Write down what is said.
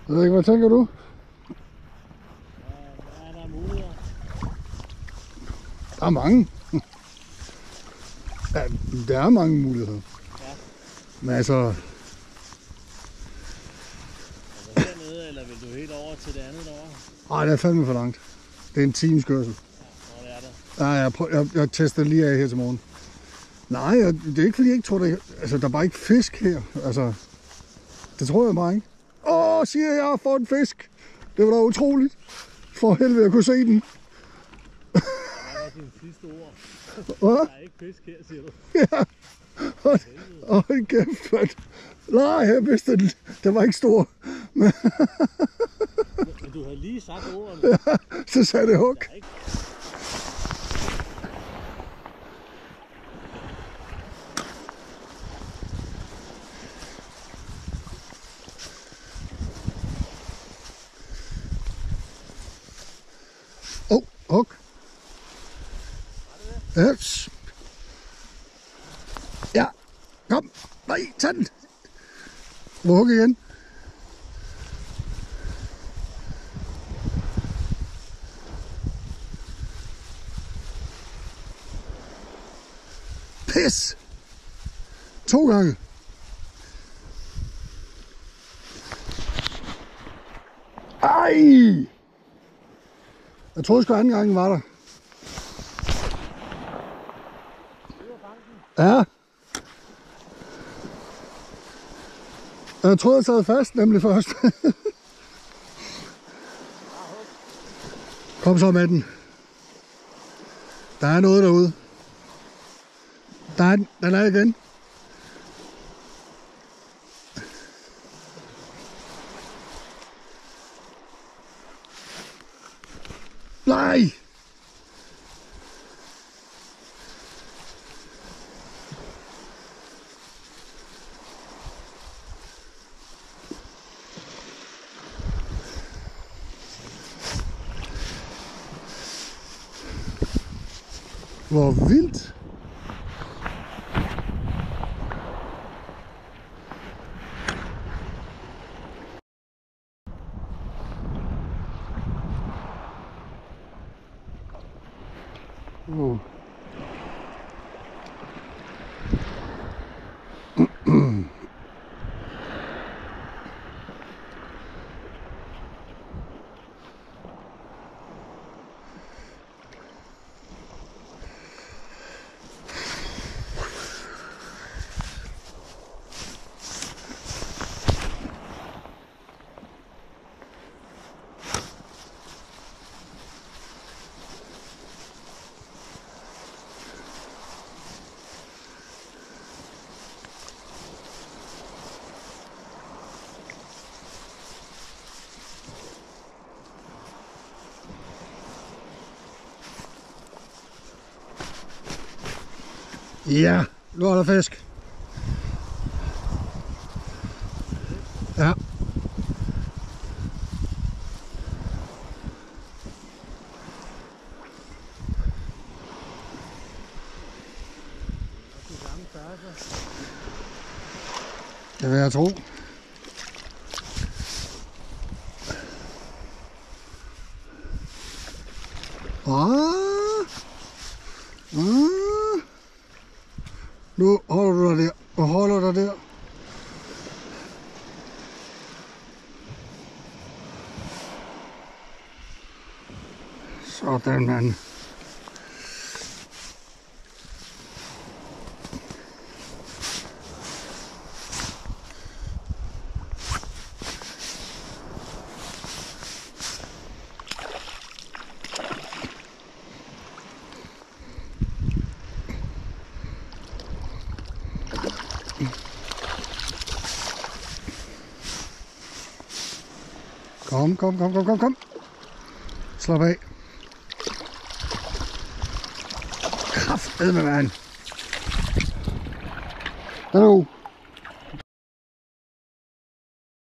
Jeg ved ikke, hvad tænker du? Ja, der er muligheder. Der er mange. Ja, der er mange muligheder. Ja. Men altså... Hernede, eller vil du helt over til det andet derovre? Ej, det er fandme for langt. Det er en times kørsel. Ja, det er der. Ja, jeg tester lige af her til morgen. Nej, det er ikke fordi, jeg ikke tror, der er bare ikke fisk her. Altså, det tror jeg bare ikke. Siger jeg har fået en fisk. Det var da utroligt. For helvede, jeg kunne se den. Det var dine sidste ord. Der er ikke fisk her, siger du. Ja. Hold kæft, mand. Nej, jeg vidste den. Den var ikke stor. Men du havde lige sagt ordene. Ja, så sagde det hug. Hug. Yes. Ja, kom. Nej, tag den. Hug igen. Pis. 2 gange. Ej. Jeg troede sgu anden gang var der. Ja. Jeg troede, jeg sad fast, nemlig først. Kom så med den. Der er noget derude. Der er den. Den er igen. Nej! Hvor vildt! Ja, nu er der fisk. Ja. Det vil jeg tro. Nu holder du dig der, og holder dig der. Sådan, mand. Kom. Slap af. Kraftedme, mand. Hallo.